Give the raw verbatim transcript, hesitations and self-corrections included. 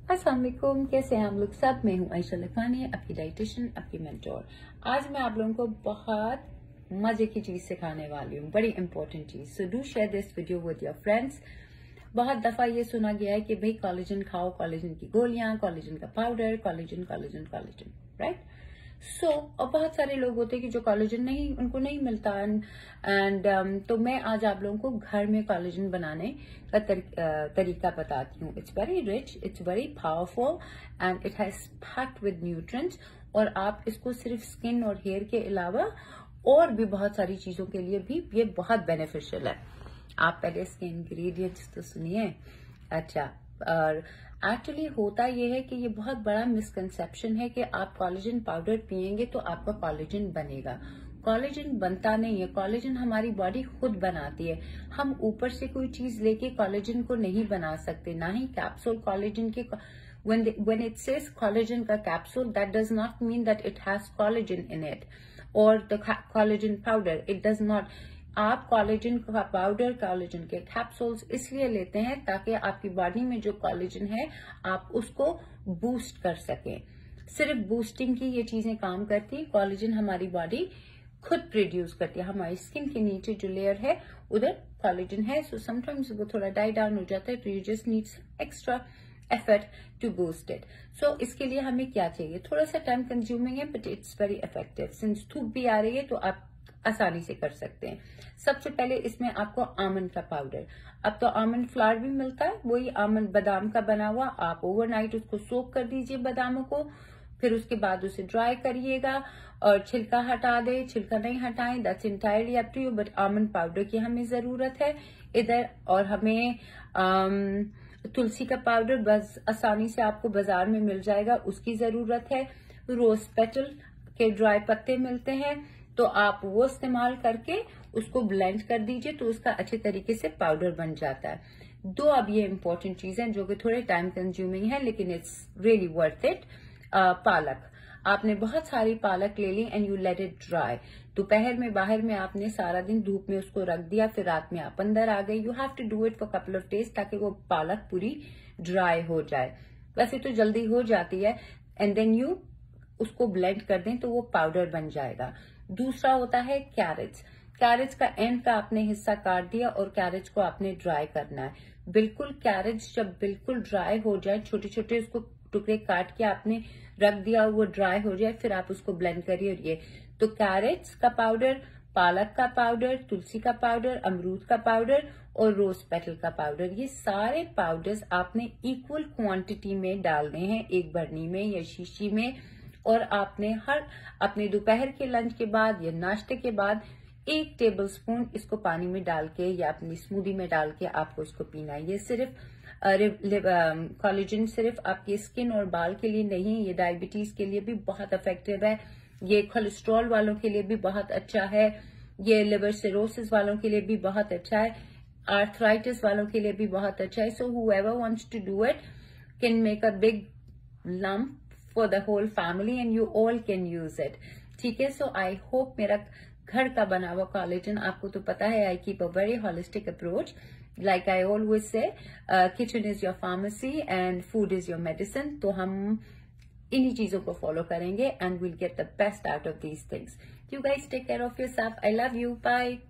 अस्सलाम वालेकुम, कैसे हैं हम लोग सब। मैं हूं आयशा लखानी, आपकी डाइटिशियन, आपकी मेंटोर। आज मैं आप लोगों को बहुत मजे की चीज सिखाने वाली हूँ, बड़ी इंपॉर्टेंट चीज। So do share this video with your friends. बहुत दफा ये सुना गया है कि भाई कोलेजन खाओ, कोलेजन की गोलियां, कोलेजन का powder, collagen collagen collagen, right. So so, और बहुत सारे लोग होते हैं कि जो कोलेजन नहीं, उनको नहीं मिलता। एंड um, तो मैं आज आप लोगों को घर में कोलेजन बनाने का तर, uh, तरीका बताती हूँ। It's very rich, it's very powerful and it has packed with nutrients. और आप इसको सिर्फ स्किन और हेयर के अलावा और भी बहुत सारी चीजों के लिए भी ये बहुत बेनिफिशियल है। आप पहले इसके इंग्रेडिएंट्स तो सुनिए। अच्छा, और एक्चुअली होता यह है कि ये बहुत बड़ा मिसकंसेप्शन है कि आप कोलेजन पाउडर पिएंगे तो आपका कोलेजन बनेगा। कोलेजन बनता नहीं है, कोलेजन हमारी बॉडी खुद बनाती है। हम ऊपर से कोई चीज लेके कोलेजन को नहीं बना सकते, ना ही कैप्सूल कोलेजन के। when they, when it says collagen का capsule, that does not mean that it has collagen in it, or the collagen powder, it does not। आप कोलेजन का पाउडर, कोलेजन के कैप्सूल्स इसलिए लेते हैं ताकि आपकी बॉडी में जो कोलेजन है आप उसको बूस्ट कर सकें। सिर्फ बूस्टिंग की ये चीजें काम करती है। कोलेजन हमारी बॉडी खुद प्रोड्यूस करती है। हमारी स्किन के नीचे जो लेयर है उधर कोलेजन है। सो समटाइम्स वो थोड़ा डाई डाउन हो जाता है, तो you just needs extra effort to boost it. So इसके लिए हमें क्या चाहिए, थोड़ा सा टाइम कंज्यूमिंग है but it's very effective. Since धूप भी आ रही है तो आप आसानी से कर सकते हैं। सबसे पहले इसमें आपको आमंड का पाउडर, अब तो आमंड फ्लावर भी मिलता है, वही आमंड बादाम का बना हुआ। आप ओवरनाइट उसको सोक कर दीजिए बादामों को, फिर उसके बाद उसे ड्राई करिएगा और छिलका हटा दे। छिलका नहीं हटाएं, that's entirely up to you, but almond powder की हमें जरूरत है इधर। और हमें आम, तुलसी का पाउडर बस आसानी से आपको बाजार में मिल जाएगा, उसकी जरूरत है। रोज पेटल के ड्राई पत्ते मिलते हैं, तो आप वो इस्तेमाल करके उसको ब्लेंड कर दीजिए, तो उसका अच्छे तरीके से पाउडर बन जाता है। दो अब ये इंपॉर्टेंट चीजें जो कि थोड़े टाइम कंज्यूमिंग है लेकिन इट्स रियली वर्थ इट। पालक, आपने बहुत सारी पालक ले ली and you let it dry. दोपहर में बाहर में आपने सारा दिन धूप में उसको रख दिया, फिर रात में आप अंदर आ गए। You have to do it for couple of days ताकि वो पालक पूरी ड्राई हो जाए। वैसे तो जल्दी हो जाती है। एंड देन यू उसको ब्लेंड कर दें तो वो पाउडर बन जाएगा। दूसरा होता है कैरेट्स। कैरेट्स का एंड का आपने हिस्सा काट दिया और कैरेट्स को आपने ड्राई करना है। बिल्कुल कैरेट्स जब बिल्कुल ड्राई हो जाए, छोटे छोटे उसको टुकड़े काट के आपने रख दिया, वो ड्राई हो जाए, फिर आप उसको ब्लेंड करिए। और ये तो कैरेट्स का पाउडर, पालक का पाउडर, तुलसी का पाउडर, अमरूद का पाउडर और रोज पेटल का पाउडर, ये सारे पाउडर्स आपने इक्वल क्वांटिटी में डालने हैं, एक बर्नी में या शीशी में। और आपने हर अपने दोपहर के लंच के बाद या नाश्ते के बाद एक टेबलस्पून इसको पानी में डाल के या अपनी स्मूदी में डाल के आपको इसको पीना है। ये सिर्फ कोलेजन सिर्फ आपकी स्किन और बाल के लिए नहीं, ये डायबिटीज के लिए भी बहुत इफेक्टिव है। ये कोलेस्ट्रॉल वालों के लिए भी बहुत अच्छा है। ये लिवर सिरोसिस वालों के लिए भी बहुत अच्छा है। आर्थराइटिस वालों के लिए भी बहुत अच्छा है। So whoever wants to do it can make a big lump for the whole family and you all can use it। ठीक है, सो आई होप मेरा घर का बना हुआ कोलेजन, आपको तो पता है I keep a very holistic approach. Like I always say, kitchen is your pharmacy and food is your medicine. तो हम इन्हीं चीजों को फॉलो करेंगे and will get the best out of these things. You guys take care of yourself. I love you, bye.